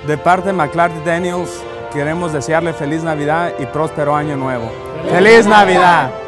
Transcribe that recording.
De parte de McLarty Daniels, queremos desearle feliz Navidad y próspero año nuevo. ¡Feliz Navidad!